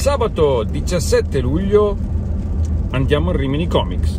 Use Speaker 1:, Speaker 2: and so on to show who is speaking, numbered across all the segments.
Speaker 1: Sabato 17 luglio andiamo al Rimini Comics.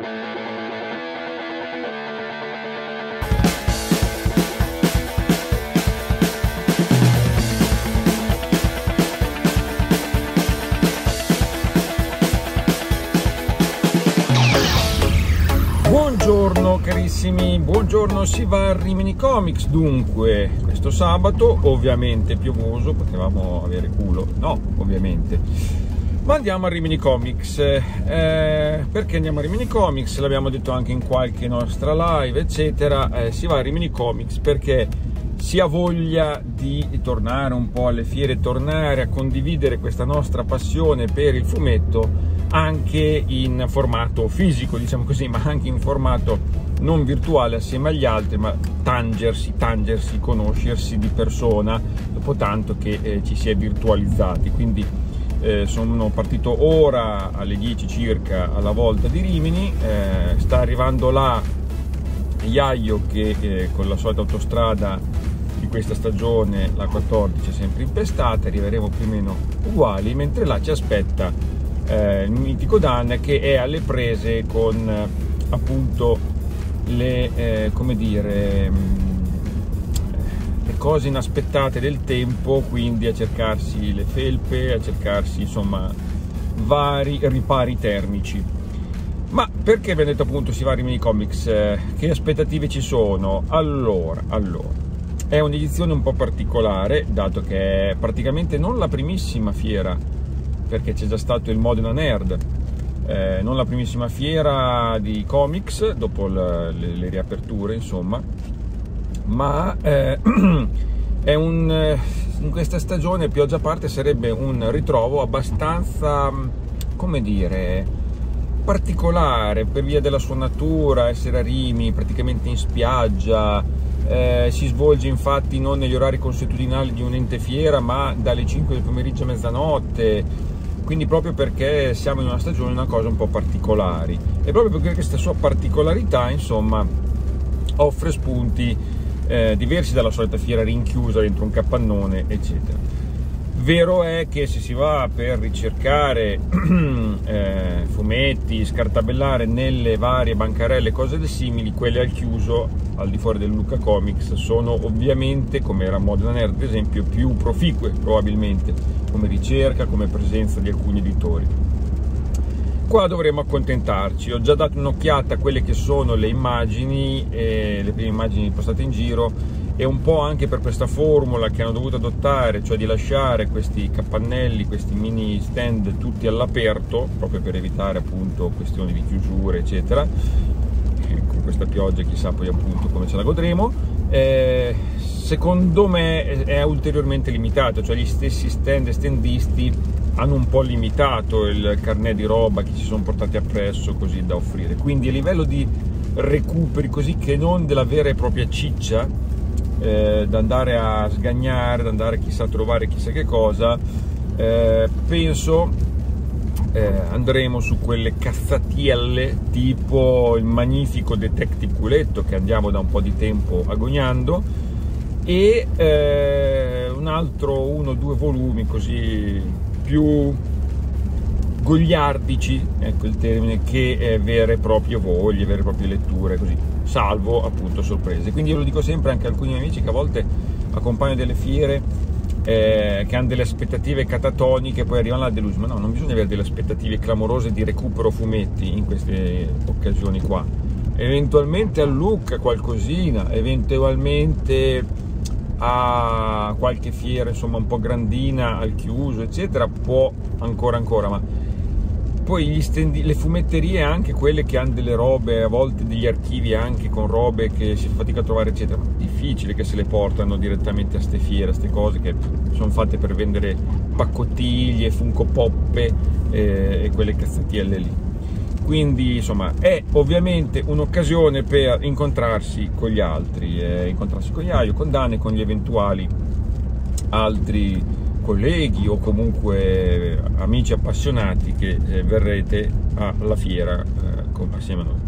Speaker 1: Buongiorno carissimi, buongiorno, si va al Rimini Comics. Dunque, questo sabato, ovviamente piovoso, potevamo avere culo, no, ovviamente, ma andiamo al Rimini Comics. Perché andiamo al Rimini Comics? L'abbiamo detto anche in qualche nostra live, eccetera. Si va al Rimini Comics perché si ha voglia di tornare un po' alle fiere, tornare a condividere questa nostra passione per il fumetto anche in formato fisico, diciamo così, ma anche in formato non virtuale assieme agli altri, ma tangersi, conoscersi di persona dopo tanto che ci si è virtualizzati. Quindi sono partito ora alle 10 circa alla volta di Rimini, sta arrivando là Iaio che con la solita autostrada di questa stagione, la 14, è sempre impestata, arriveremo più o meno uguali, mentre là ci aspetta il mitico Dan che è alle prese con appunto le come dire, le cose inaspettate del tempo, quindi a cercarsi le felpe, a cercarsi insomma vari ripari termici. Ma perché abbiamo detto appunto si va a Rimini Comics? Che aspettative ci sono? Allora, è un'edizione un po' particolare, dato che è praticamente non la primissima fiera, perché c'è già stato il Modena Nerd, non la primissima fiera di comics dopo le riaperture, insomma, ma è in questa stagione, pioggia a parte, sarebbe un ritrovo abbastanza, come dire, particolare per via della sua natura, essere a Rimini, praticamente in spiaggia. Si svolge infatti non negli orari consuetudinali di un ente fiera, ma dalle 5 del pomeriggio a mezzanotte, quindi proprio perché siamo in una stagione, una cosa un po' particolari, e proprio perché questa sua particolarità insomma offre spunti diversi dalla solita fiera rinchiusa dentro un capannone, eccetera. Vero è che se si va per ricercare fumetti, scartabellare nelle varie bancarelle, cose simili, quelle al chiuso, al di fuori del Lucca Comics, sono ovviamente, come era Modena Nerd ad esempio, più proficue probabilmente, come ricerca, come presenza di alcuni editori. Qua dovremo accontentarci. Ho già dato un'occhiata a quelle che sono le immagini, le prime immagini postate in giro, e un po' anche per questa formula che hanno dovuto adottare, cioè di lasciare questi capannelli, questi mini stand tutti all'aperto, proprio per evitare appunto questioni di chiusure, eccetera. Con questa pioggia chissà poi appunto come ce la godremo. Secondo me è ulteriormente limitato, cioè gli stessi stand e standisti hanno un po' limitato il carnet di roba che ci sono portati appresso, così da offrire. Quindi a livello di recuperi, così che non della vera e propria ciccia, da andare a sgagnare, da andare chissà a trovare chissà che cosa, penso andremo su quelle cazzatielle tipo il magnifico Detective Culetto, che andiamo da un po' di tempo agognando, e un altro 1 o 2 volumi così più goliardici, ecco il termine, che vere e proprie voglie, vere e proprie letture, così, salvo appunto sorprese. Quindi io lo dico sempre anche a alcuni amici che a volte accompagno delle fiere che hanno delle aspettative catatoniche, poi arrivano alla delusione. Ma no, non bisogna avere delle aspettative clamorose di recupero fumetti in queste occasioni qua. Eventualmente al Lucca qualcosina, eventualmente a qualche fiera insomma un po' grandina al chiuso, eccetera, può ancora, ma poi gli stand, le fumetterie, anche quelle che hanno delle robe, a volte degli archivi anche con robe che si fa fatica a trovare, eccetera, ma è difficile che se le portano direttamente a ste fiere, a ste cose che sono fatte per vendere paccottiglie, funko poppe e quelle cazzatielle lì. Quindi insomma è ovviamente un'occasione per incontrarsi con gli altri, incontrarsi con Iaio, con Dan e con gli eventuali altri colleghi o comunque amici appassionati che verrete alla fiera assieme a noi.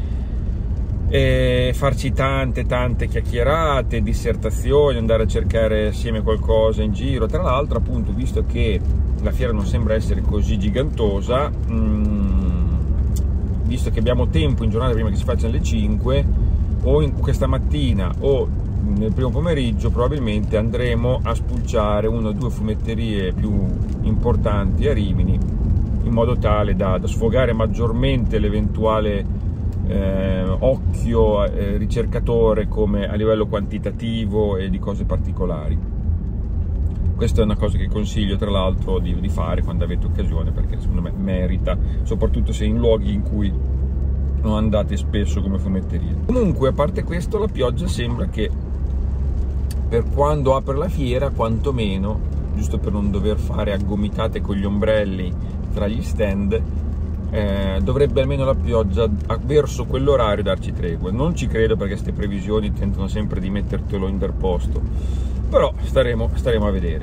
Speaker 1: E farci tante chiacchierate, dissertazioni, andare a cercare assieme qualcosa in giro. Tra l'altro, appunto, visto che la fiera non sembra essere così gigantosa, visto che abbiamo tempo in giornata prima che si facciano le 5, o questa mattina o nel primo pomeriggio probabilmente andremo a spulciare una o due fumetterie più importanti a Rimini, in modo tale da sfogare maggiormente l'eventuale occhio ricercatore, come a livello quantitativo e di cose particolari. Questa è una cosa che consiglio tra l'altro di fare quando avete occasione, perché secondo me merita, soprattutto se in luoghi in cui non andate spesso come fumetterie. Comunque, a parte questo, la pioggia sembra che per quando apre la fiera, quantomeno, giusto per non dover fare aggomitate con gli ombrelli tra gli stand, dovrebbe almeno la pioggia verso quell'orario darci tregua. Non ci credo, perché queste previsioni tentano sempre di mettertelo interposto, però staremo a vedere.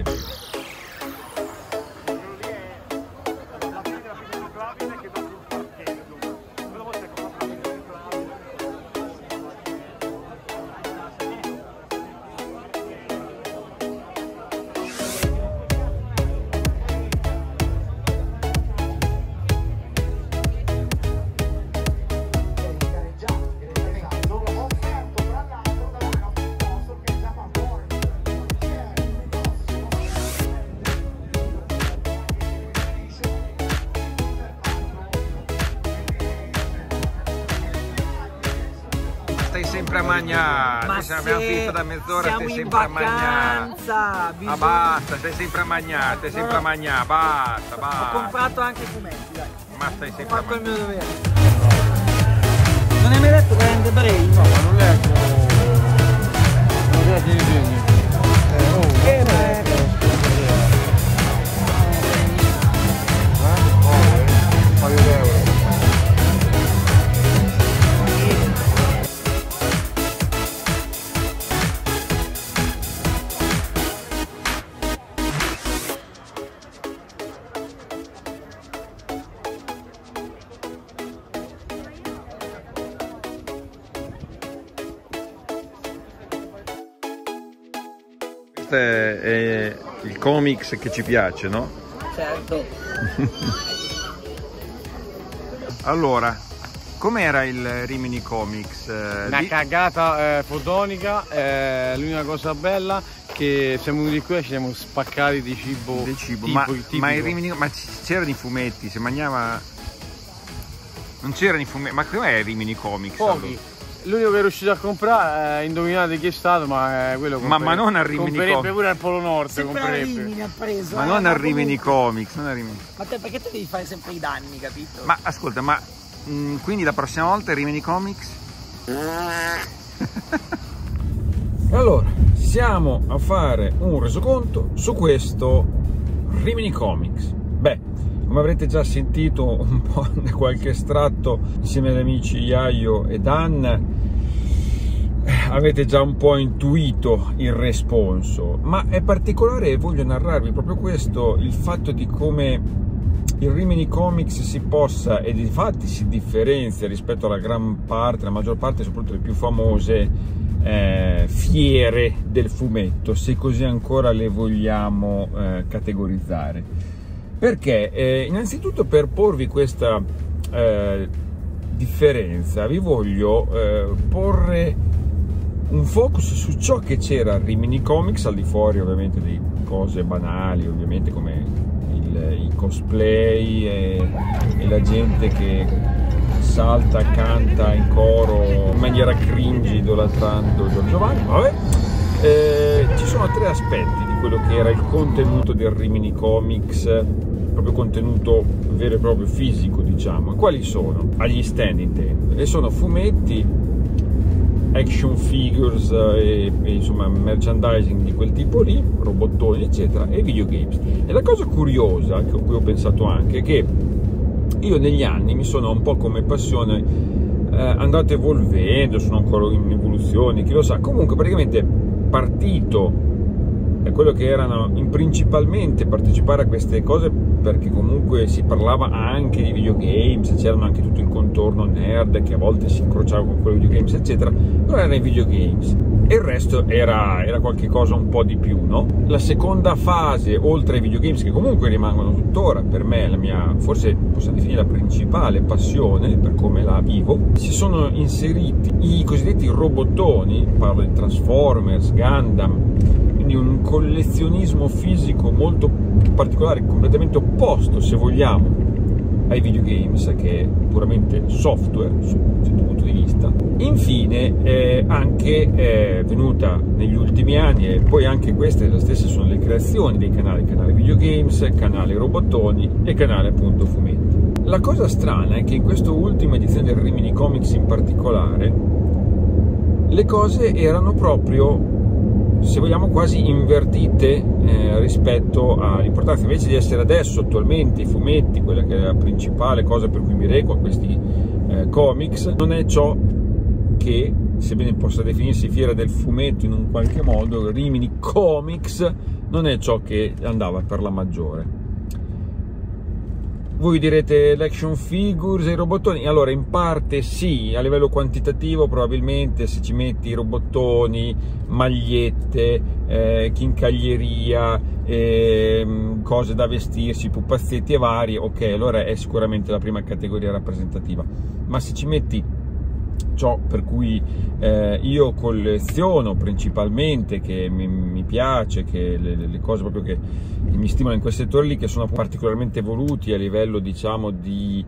Speaker 2: Stai sempre a mangiare, abbiamo finito da mezz'ora, stai sempre a mangiare. Ma basta, stai sempre a mangiare, basta.
Speaker 3: Ho comprato anche i fumetti, dai.
Speaker 2: Ma stai sempre a
Speaker 3: Faccio il
Speaker 2: mangiare.
Speaker 3: mio dovere. Non hai mai detto grande brain?
Speaker 4: No, ma non leggo. Non leggo i disegni.
Speaker 3: Che bello.
Speaker 4: Un paio d'euro.
Speaker 2: Questo è il comics che ci piace, no?
Speaker 3: Certo.
Speaker 2: Allora, com'era il Rimini Comics?
Speaker 4: Una cagata fotonica, l'unica cosa bella che siamo venuti qui e ci siamo spaccati di cibo.
Speaker 2: Ma il Rimini, ma c'erano i fumetti, si mangiava. Non c'erano i fumetti, ma com'è il Rimini Comics?
Speaker 4: Pochi.
Speaker 2: Allora?
Speaker 4: L'unico che è riuscito a comprare, indovinate chi è stato, ma quello
Speaker 2: ma non a Rimini
Speaker 4: comprerebbe
Speaker 2: Comics.
Speaker 4: pure al Polo Nord,
Speaker 3: Sempre a Rimini ha preso.
Speaker 2: Ma non a Rimini
Speaker 3: comunque.
Speaker 2: Comics, non a Rimini.
Speaker 3: Ma te perché te devi fare sempre i danni, capito?
Speaker 2: Ma ascolta, ma quindi la prossima volta è Rimini Comics?
Speaker 1: Allora, siamo a fare un resoconto su questo Rimini Comics. Beh, come avrete già sentito un po' da qualche estratto insieme agli amici Iaio e Dan, avete già un po' intuito il responso, ma è particolare e voglio narrarvi proprio questo, il fatto di come il Rimini Comics si possa, e infatti si differenzia rispetto alla gran parte, la maggior parte, soprattutto le più famose fiere del fumetto, se così ancora le vogliamo categorizzare. Perché? Innanzitutto, per porvi questa differenza, vi voglio porre un focus su ciò che c'era a Rimini Comics, al di fuori ovviamente di cose banali, ovviamente come i cosplay e la gente che salta, canta in coro in maniera cringe idolatrando Giorgio Vanni. Vabbè, ci sono tre aspetti di quello che era il contenuto del Rimini Comics, proprio contenuto vero e proprio fisico, diciamo. Quali sono? Agli stand intendo, e sono fumetti, action figures e insomma merchandising di quel tipo lì, robottoni eccetera, e videogames. E la cosa curiosa, a cui ho pensato anche, è che io negli anni mi sono un po' come passione andato evolvendo, sono ancora in evoluzione, chi lo sa. Comunque praticamente partito quello che erano principalmente partecipare a queste cose, perché comunque si parlava anche di videogames, c'erano anche tutto il contorno nerd che a volte si incrociava con quello videogames eccetera, però erano i videogames e il resto era qualche cosa un po' di più, no? La seconda fase, oltre ai videogames, che comunque rimangono tuttora per me la mia, forse possiamo definire la principale passione per come la vivo, si sono inseriti i cosiddetti robottoni, parlo di Transformers, Gundam, quindi un collezionismo fisico molto particolare, completamente opposto, se vogliamo, ai videogames, che è puramente software su un certo punto di vista. Infine anche venuta negli ultimi anni, e poi anche queste le stesse sono le creazioni dei canali videogames, canale robottoni e canale appunto fumetti. La cosa strana è che in questa ultima edizione del Rimini Comics in particolare le cose erano proprio, se vogliamo, quasi invertite rispetto all'importanza. Invece di essere adesso attualmente i fumetti, quella che è la principale cosa per cui mi reco a questi comics, non è ciò che, sebbene possa definirsi fiera del fumetto in un qualche modo, Rimini Comics non è ciò che andava per la maggiore. Voi direte l'action figures e i robottoni, allora in parte sì, a livello quantitativo probabilmente se ci metti robottoni, magliette, chincaglieria, cose da vestirsi, pupazzetti e vari, ok, allora è sicuramente la prima categoria rappresentativa, ma se ci metti ciò per cui io colleziono principalmente, che mi piace, che le cose proprio che mi stimolano in quel settore lì, che sono particolarmente evoluti a livello, diciamo, di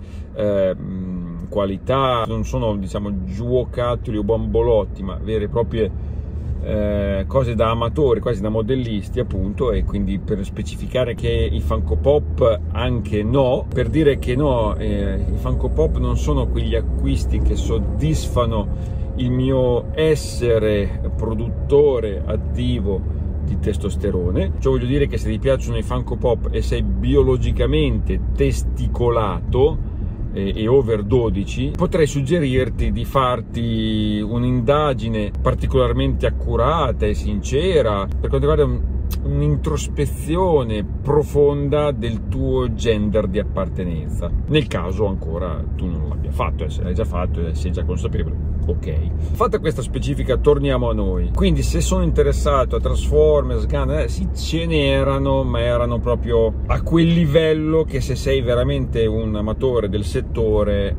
Speaker 1: qualità, non sono, diciamo, giocattoli o bambolotti, ma vere e proprie cose da amatori, quasi da modellisti appunto, e quindi per specificare che i Funko Pop anche no, per dire che no, i Funko Pop non sono quegli acquisti che soddisfano il mio essere produttore attivo di testosterone. Cioè, voglio dire che se ti piacciono i Funko Pop e sei biologicamente testicolato e over 12, potrei suggerirti di farti un'indagine particolarmente accurata e sincera per quanto riguarda un'introspezione profonda del tuo gender di appartenenza, nel caso ancora tu non l'abbia fatto, se l'hai già fatto e sei già consapevole, ok. Fatta questa specifica, torniamo a noi. Quindi se sono interessato a Transformers, Gundam, sì, ce n'erano, ma erano proprio a quel livello che se sei veramente un amatore del settore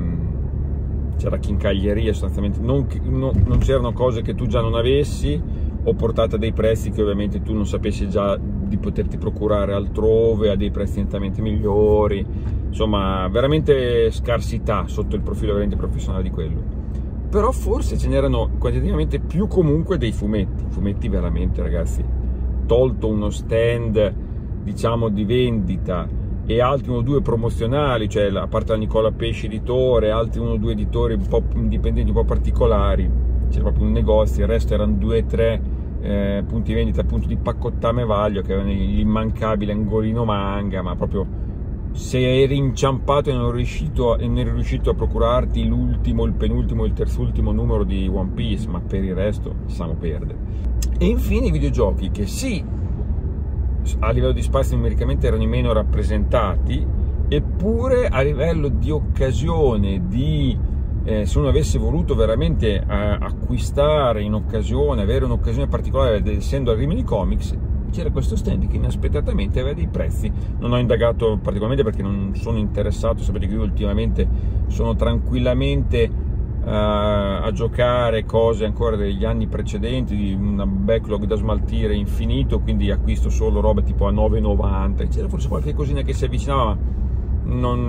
Speaker 1: c'era chincaglieria sostanzialmente, non c'erano cose che tu già non avessi o portate a dei prezzi che ovviamente tu non sapessi già di poterti procurare altrove a dei prezzi nettamente migliori, insomma veramente scarsità sotto il profilo veramente professionale di quello. Però forse ce n'erano quantitativamente più comunque dei fumetti veramente, ragazzi, tolto uno stand, diciamo, di vendita e altri uno o due promozionali, cioè a parte la Nicola Pesci editore, altri uno o due editori un po' indipendenti, un po' particolari, c'era proprio un negozio, il resto erano 2 o 3 punti vendita appunto di Paccottame Vaglio, che avevano l'immancabile angolino manga, ma proprio se eri inciampato e non eri riuscito a procurarti l'ultimo, il penultimo, il terzultimo numero di One Piece, ma per il resto lasciamo perdere. E infine i videogiochi, che sì, a livello di spazio numericamente erano i meno rappresentati, eppure a livello di occasione, se uno avesse voluto veramente acquistare in occasione, avere un'occasione particolare, essendo al Rimini Comics, c'era questo stand che inaspettatamente aveva dei prezzi. Non ho indagato particolarmente perché non sono interessato, sapete che io ultimamente sono tranquillamente a giocare cose ancora degli anni precedenti, di una backlog da smaltire infinito, quindi acquisto solo roba tipo a 9,90. C'era forse qualche cosina che si avvicinava, ma non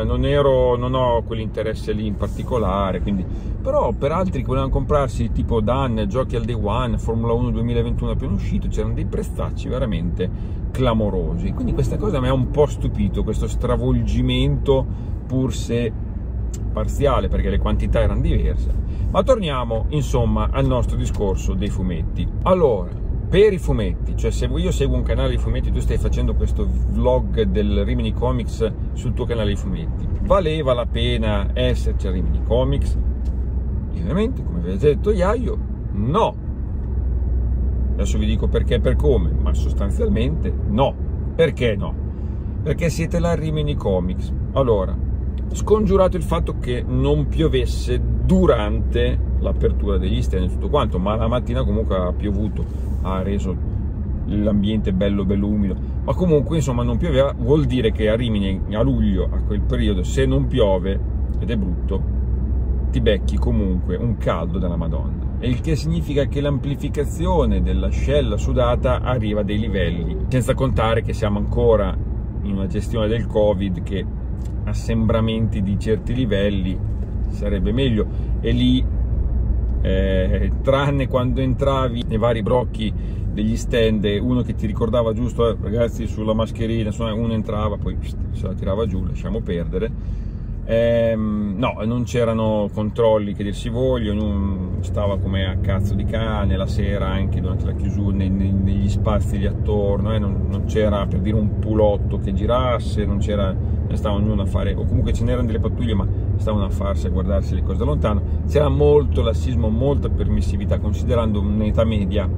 Speaker 1: ho quell'interesse lì in particolare, quindi. Però per altri che volevano comprarsi tipo Dan, giochi al day one, Formula 1 2021 appena uscito, c'erano dei prezzacci veramente clamorosi, quindi questa cosa mi ha un po' stupito, questo stravolgimento, pur se parziale perché le quantità erano diverse. Ma torniamo insomma al nostro discorso dei fumetti. Allora, per i fumetti, cioè se io seguo un canale di fumetti, tu stai facendo questo vlog del Rimini Comics sul tuo canale di fumetti, valeva la pena esserci a Rimini Comics? E ovviamente, come vi ha detto Iaio, no. Adesso vi dico perché e per come, ma sostanzialmente no. Perché no? Perché siete là a Rimini Comics. Allora, scongiurato il fatto che non piovesse durante l'apertura degli stand e tutto quanto, ma la mattina comunque ha piovuto, ha reso l'ambiente bello umido, ma comunque insomma non pioveva, vuol dire che a Rimini a luglio, a quel periodo, se non piove, ed è brutto, ti becchi comunque un caldo della Madonna, e il che significa che l'amplificazione dell'ascella sudata arriva a dei livelli, senza contare che siamo ancora in una gestione del Covid che assembramenti di certi livelli sarebbe meglio, e lì tranne quando entravi nei vari brocchi degli stand, uno che ti ricordava giusto ragazzi sulla mascherina, uno entrava poi se la tirava giù, lasciamo perdere. No, non c'erano controlli che dir si voglia, ognuno stava come a cazzo di cane la sera, anche durante la chiusura negli spazi lì attorno, non c'era, per dire, un pulotto che girasse, non c'era, stava ognuno a fare, o comunque ce n'erano delle pattuglie ma stavano a farsi, a guardarsi le cose da lontano. C'era molto lassismo, molta permissività, considerando un'età media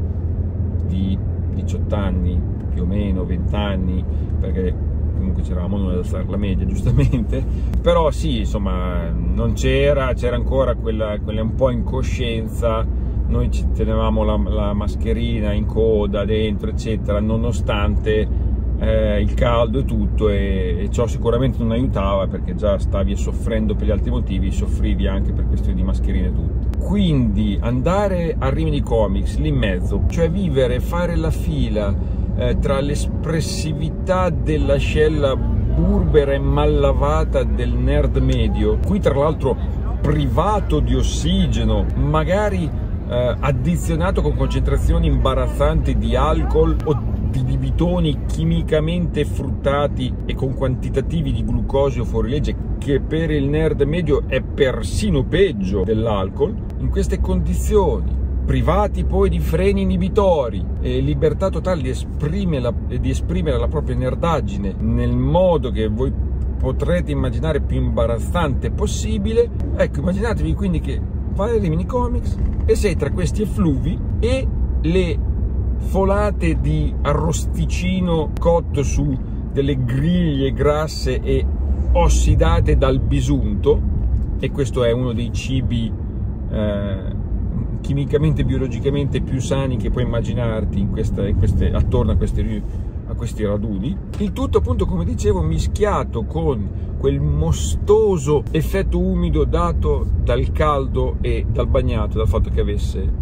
Speaker 1: di 18 anni, più o meno 20 anni, perché comunque c'eravamo noi ad alzare la media, giustamente, però sì, insomma, non c'era ancora quella un po' incoscienza, noi ci tenevamo la mascherina in coda, dentro, eccetera, nonostante il caldo e tutto, e ciò sicuramente non aiutava, perché già stavi soffrendo per gli altri motivi, soffrivi anche per questioni di mascherine e tutto. Quindi andare a Rimini Comics lì in mezzo, cioè vivere, fare la fila tra l'espressività dell'ascella burbera e mal lavata del nerd medio, qui tra l'altro privato di ossigeno, magari addizionato con concentrazioni imbarazzanti di alcol o di bibitoni chimicamente fruttati e con quantitativi di glucosio fuorilegge, che per il nerd medio è persino peggio dell'alcol. In queste condizioni, privati poi di freni inibitori e libertà totale di esprimere la propria nerdaggine nel modo che voi potrete immaginare più imbarazzante possibile, ecco, immaginatevi quindi che vai a Rimini Comics e sei tra questi effluvi e le folate di arrosticino cotto su delle griglie grasse e ossidate dal bisunto, e questo è uno dei cibi chimicamente e biologicamente più sani che puoi immaginarti attorno a questi raduni. Il tutto, appunto, come dicevo, mischiato con quel mostoso effetto umido dato dal caldo e dal bagnato, dal fatto che avesse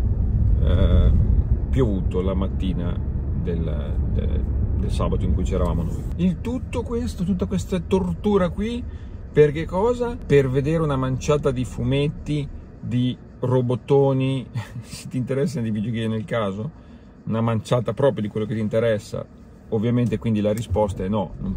Speaker 1: piovuto la mattina del sabato in cui c'eravamo noi. Il tutto questo, tutta questa tortura qui, per che cosa? Per vedere una manciata di fumetti, di robottoni, se ti interessano di videogame nel caso, una manciata proprio di quello che ti interessa. Ovviamente quindi la risposta è no, non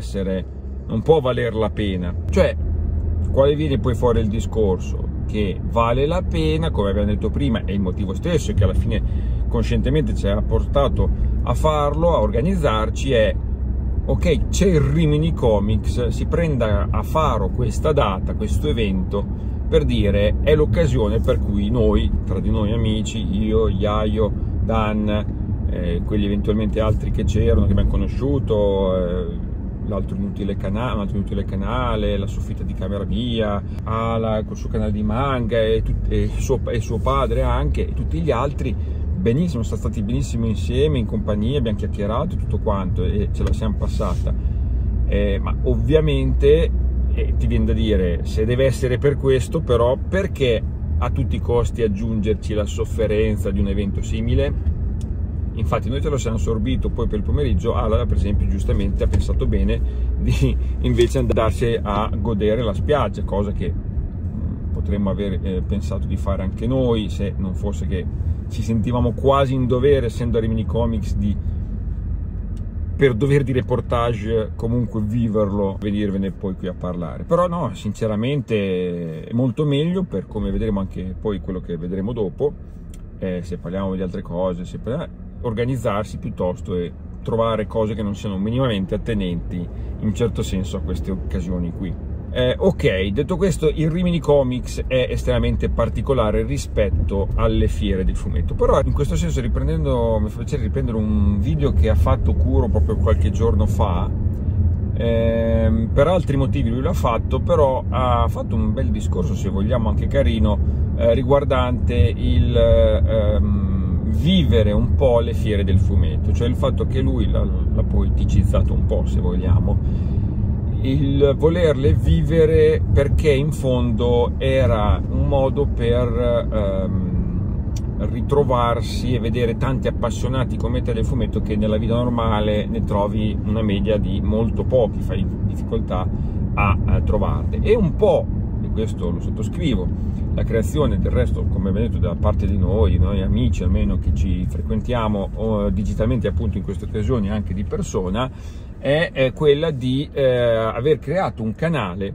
Speaker 1: può valer la pena. Cioè, quale viene poi fuori il discorso? Che vale la pena, come abbiamo detto prima, è il motivo stesso che alla fine coscientemente ci ha portato a farlo, a organizzarci, è ok, c'è il Rimini Comics, si prenda a faro questa data, questo evento, per dire è l'occasione per cui noi, tra di noi amici, io, Iaio, Dan, quelli eventualmente altri che c'erano, che abbiamo conosciuto, l'altro inutile canale, la soffitta di camera mia, Ala col suo canale di manga e suo padre anche, e tutti gli altri, benissimo, sono stati benissimo insieme, in compagnia, abbiamo chiacchierato e tutto quanto, e ce la siamo passata, ma ovviamente ti viene da dire, se deve essere per questo, però perché a tutti i costi aggiungerci la sofferenza di un evento simile? Infatti noi ce lo siamo assorbito poi per il pomeriggio. Ala, per esempio, giustamente ha pensato bene di invece andarsi a godere la spiaggia, cosa che potremmo aver pensato di fare anche noi, se non fosse che ci sentivamo quasi in dovere, essendo a Rimini Comics, per dover di reportage comunque viverlo, venirvene poi qui a parlare. Però no, sinceramente è molto meglio, per come vedremo anche poi quello che vedremo dopo, se parliamo di altre cose, organizzarsi piuttosto e trovare cose che non siano minimamente attenenti in un certo senso a queste occasioni qui. Ok, detto questo, il Rimini Comics è estremamente particolare rispetto alle fiere del fumetto, però in questo senso, mi fa piacere riprendere un video che ha fatto Kuro proprio qualche giorno fa. Per altri motivi lui l'ha fatto, però ha fatto un bel discorso, se vogliamo anche carino, riguardante il vivere un po' le fiere del fumetto, cioè il fatto che lui l'ha poeticizzato un po', se vogliamo, il volerle vivere, perché in fondo era un modo per ritrovarsi e vedere tanti appassionati come te del fumetto, che nella vita normale ne trovi una media di molto pochi, fai difficoltà a trovarli. E un po', e questo lo sottoscrivo, la creazione del resto, come abbiamo detto, da parte di noi amici almeno che ci frequentiamo digitalmente, appunto in queste occasioni anche di persona, è quella di aver creato un canale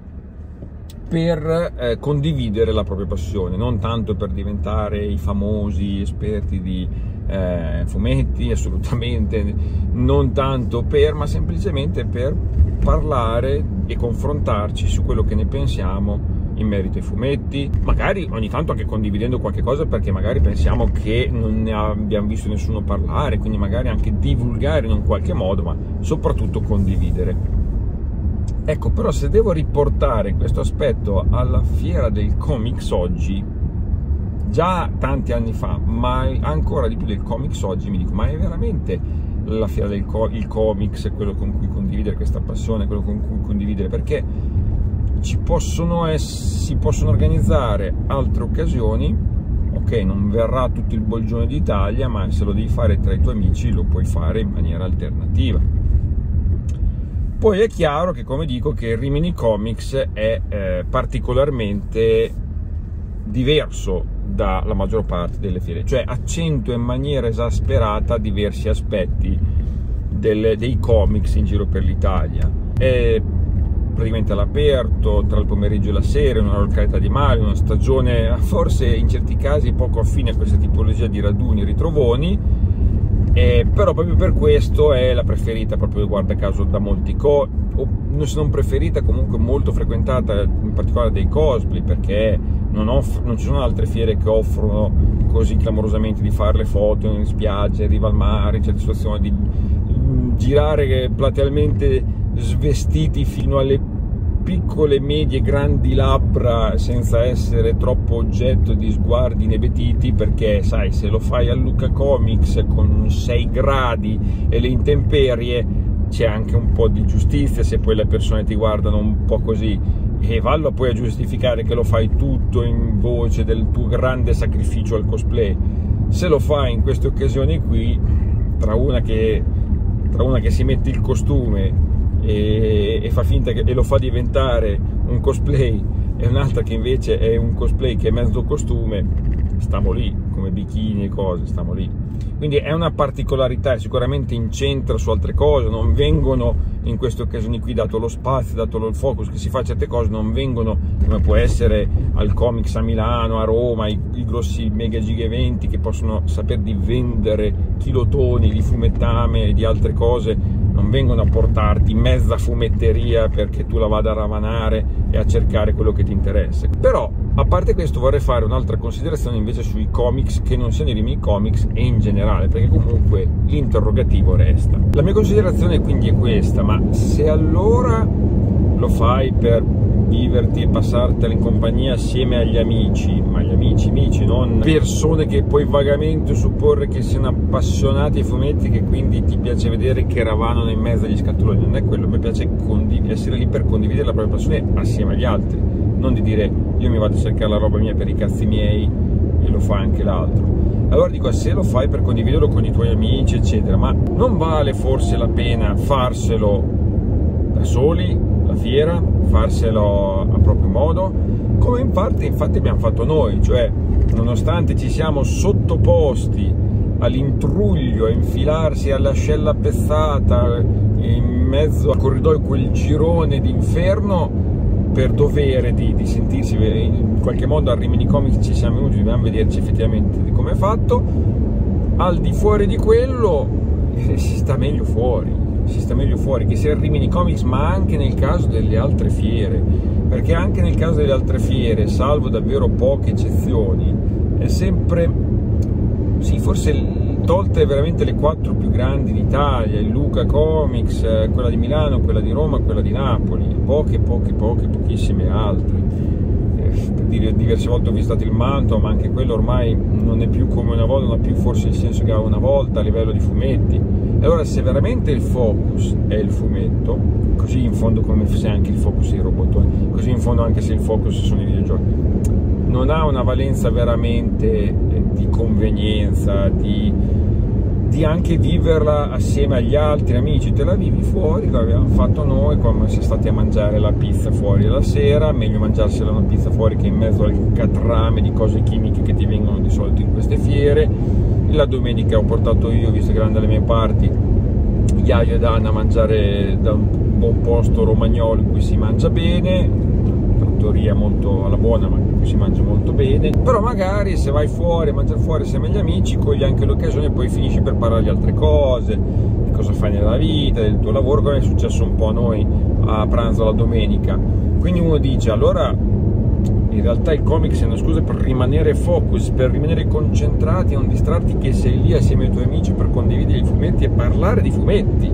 Speaker 1: per condividere la propria passione, non tanto per diventare i famosi esperti di fumetti, assolutamente, non tanto ma semplicemente per parlare e confrontarci su quello che ne pensiamo in merito ai fumetti, magari ogni tanto anche condividendo qualche cosa, perché magari pensiamo che non ne abbiamo visto nessuno parlare, quindi magari anche divulgare in un qualche modo, ma soprattutto condividere. Ecco, però se devo riportare questo aspetto alla fiera del comics oggi, già tanti anni fa, ma ancora di più del comics oggi, mi dico, ma è veramente la fiera del comics quello con cui condividere questa passione, quello con cui condividere, perché si possono organizzare altre occasioni, ok, non verrà tutto il bolgione d'Italia, ma se lo devi fare tra i tuoi amici lo puoi fare in maniera alternativa. Poi è chiaro che, come dico, che il Rimini Comics è particolarmente diverso dalla maggior parte delle fiere, cioè accentua in maniera esasperata diversi aspetti dei comics in giro per l'Italia. È praticamente all'aperto, tra il pomeriggio e la sera, in una località di mare, una stagione forse in certi casi poco affine a questa tipologia di raduni e ritrovoni, però proprio per questo è la preferita, proprio guarda caso, da molti, se non preferita comunque molto frequentata, in particolare dei cosplay, perché non ci sono altre fiere che offrono così clamorosamente di fare le foto in spiaggia, in riva al mare, in certe situazioni, di girare platealmente svestiti fino alle piccole, medie, grandi labbra, senza essere troppo oggetto di sguardi inebetiti, perché sai, se lo fai a Lucca Comics con 6 gradi e le intemperie, c'è anche un po' di giustizia se poi le persone ti guardano un po' così, e vallo poi a giustificare che lo fai tutto in voce del tuo grande sacrificio al cosplay. Se lo fai in queste occasioni qui, tra una che si mette il costume e fa finta e lo fa diventare un cosplay, e un'altra che invece è un cosplay che è mezzo costume, stiamo lì, come bikini e cose, stiamo lì. Quindi è una particolarità, sicuramente incentra su altre cose, non vengono in queste occasioni qui, dato lo spazio, dato il focus che si fa a certe cose, non vengono come può essere al Comics a Milano, a Roma, i grossi mega giga eventi che possono saper di vendere chilotoni di fumettame e di altre cose, non vengono a portarti mezza fumetteria perché tu la vada a ravanare e a cercare quello che ti interessa. Però, a parte questo, vorrei fare un'altra considerazione invece sui comics che non siano i Rimini Comics e in generale, perché comunque l'interrogativo resta. La mia considerazione quindi è questa: ma se allora lo fai per viverti e passartela in compagnia assieme agli amici, ma gli amici, non persone che puoi vagamente supporre che siano appassionati ai fumetti, che quindi ti piace vedere che ravanano in mezzo agli scatoloni, non è quello. Mi piace essere lì per condividere la propria passione assieme agli altri, non di dire io mi vado a cercare la roba mia per i cazzi miei e lo fa anche l'altro. Allora dico, se lo fai per condividerlo con i tuoi amici eccetera, ma non vale forse la pena farselo da soli, la fiera, farselo a proprio modo, come in parte infatti abbiamo fatto noi, cioè nonostante ci siamo sottoposti all'intruglio, a infilarsi all'ascella pezzata in mezzo al corridoio, quel girone d'inferno, per dovere di sentirsi in qualche modo al Rimini Comics, ci siamo venuti, dobbiamo vederci effettivamente di come è fatto. Al di fuori di quello si sta meglio fuori, si sta meglio fuori, che sia il Rimini Comics, ma anche nel caso delle altre fiere, perché anche nel caso delle altre fiere, salvo davvero poche eccezioni, è sempre, sì, forse tolte veramente le 4 più grandi d'Italia, il Luca Comics, quella di Milano, quella di Roma, quella di Napoli, pochissime altre. Per dire, diverse volte ho visitato il Manto, ma anche quello ormai non è più come una volta, non ha più forse il senso che aveva una volta a livello di fumetti. E allora, se veramente il focus è il fumetto, così in fondo come se anche il focus è i robottoni, così in fondo anche se il focus sono i videogiochi, non ha una valenza veramente di convenienza, di anche viverla assieme agli altri amici. Te la vivi fuori, lo abbiamo fatto noi quando si è stati a mangiare la pizza fuori la sera. Meglio mangiarsela una pizza fuori che in mezzo al catrame di cose chimiche che ti vengono di solito in queste fiere. La domenica ho portato io, visto che erano dalle mie parti, Iaio ed Anna a mangiare da un buon posto romagnolo in cui si mangia bene, trattoria molto alla buona, ma in cui si mangia molto bene. Però magari se vai fuori a mangiare fuori assieme agli amici, cogli anche l'occasione e poi finisci per parlare di altre cose, di cosa fai nella vita, del tuo lavoro, come è successo un po' a noi a pranzo la domenica. Quindi uno dice, allora in realtà il comics è una scusa per rimanere focus, per rimanere concentrati e non distrarti, che sei lì assieme ai tuoi amici per condividere i fumetti e parlare di fumetti.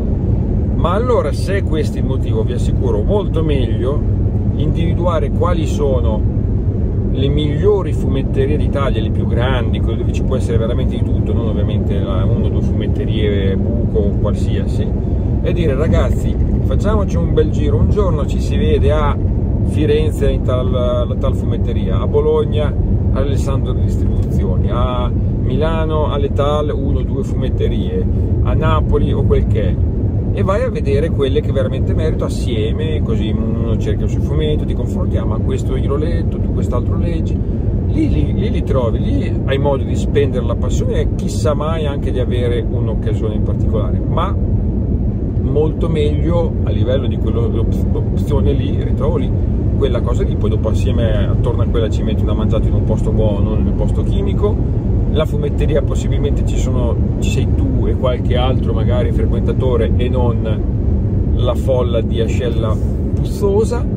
Speaker 1: Ma allora, se questo è il motivo, vi assicuro molto meglio individuare quali sono le migliori fumetterie d'Italia, le più grandi, quelle dove ci può essere veramente di tutto, non ovviamente una o due fumetterie buco o qualsiasi, e dire, ragazzi, facciamoci un bel giro, un giorno ci si vede a Firenze in la tal fumetteria, a Bologna all'Alessandro Distribuzioni, a Milano alle tal 1 o 2 fumetterie, a Napoli o quel che è, e vai a vedere quelle che veramente merito assieme, così uno cerca sui fumetti, ti confrontiamo, ma questo io l'ho letto, tu quest'altro leggi, lì li trovi, lì hai modo di spendere la passione e chissà mai anche di avere un'occasione in particolare, ma molto meglio a livello di quell'opzione lì, ritrovo lì quella cosa lì, poi dopo assieme attorno a quella ci metti una mangiata in un posto buono, non in un posto chimico. La fumetteria possibilmente ci sei tu e qualche altro magari frequentatore e non la folla di ascella puzzosa.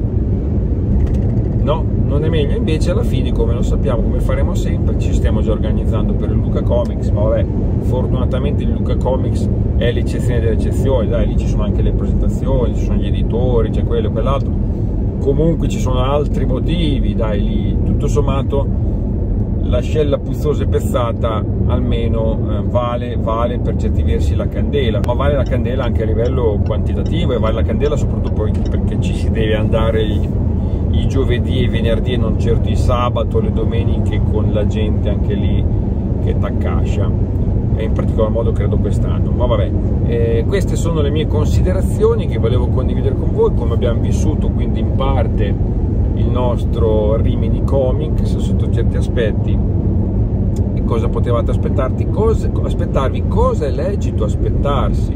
Speaker 1: No, non è meglio. Invece alla fine, come lo sappiamo, come faremo sempre, ci stiamo già organizzando per il Luca Comics, ma vabbè, fortunatamente il Luca Comics è l'eccezione delle eccezioni, dai, lì ci sono anche le presentazioni, ci sono gli editori, c'è quello e quell'altro. Comunque ci sono altri motivi, dai, lì tutto sommato l'ascella puzzosa e pezzata almeno vale per certi versi la candela, ma vale la candela anche a livello quantitativo, e vale la candela soprattutto poi perché ci si deve andare i giovedì e i venerdì e non certo il sabato o le domeniche, con la gente anche lì che t'accascia, e in particolar modo credo quest'anno. Ma vabbè, queste sono le mie considerazioni che volevo condividere con voi, come abbiamo vissuto quindi in parte il nostro Rimini Comics sotto certi aspetti, e cosa potevate aspettarvi, cosa è lecito aspettarsi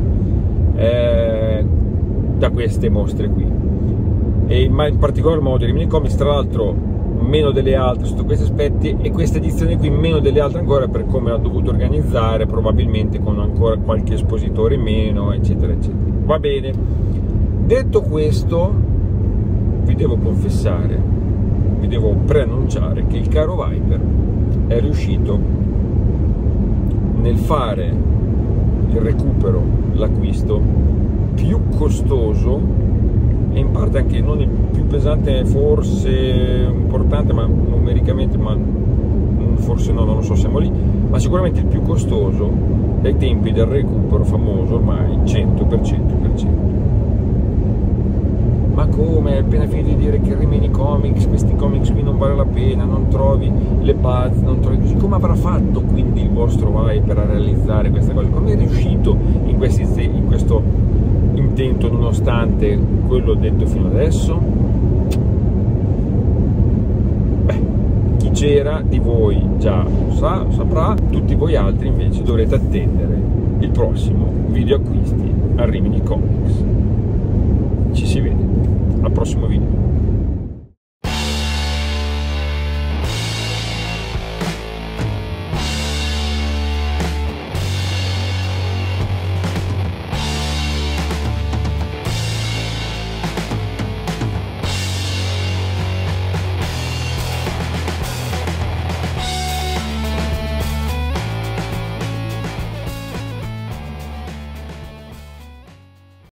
Speaker 1: da queste mostre qui, ma in particolar modo Rimini Comics, tra l'altro meno delle altre sotto questi aspetti, e questa edizione qui meno delle altre ancora per come ha dovuto organizzare, probabilmente con ancora qualche espositore in meno, eccetera eccetera. Va bene, detto questo, vi devo confessare, vi devo preannunciare che il caro Viper è riuscito nel fare il recupero, l'acquisto più costoso, e in parte anche non il più pesante, forse importante, ma numericamente, ma forse no, non lo so, siamo lì, ma sicuramente il più costoso dai tempi del recupero famoso ormai 100%. Ma come? Hai appena finito di dire che Rimini Comics, questi comics qui non vale la pena, non trovi le buzz, non trovi così. Come avrà fatto quindi il vostro Viper a realizzare queste cose? Come è riuscito in questo intento, nonostante quello detto fino adesso? Beh, chi c'era di voi già lo sa, lo saprà, tutti voi altri invece dovrete attendere il prossimo video acquisti a Rimini Comics. Ci si vede al prossimo video.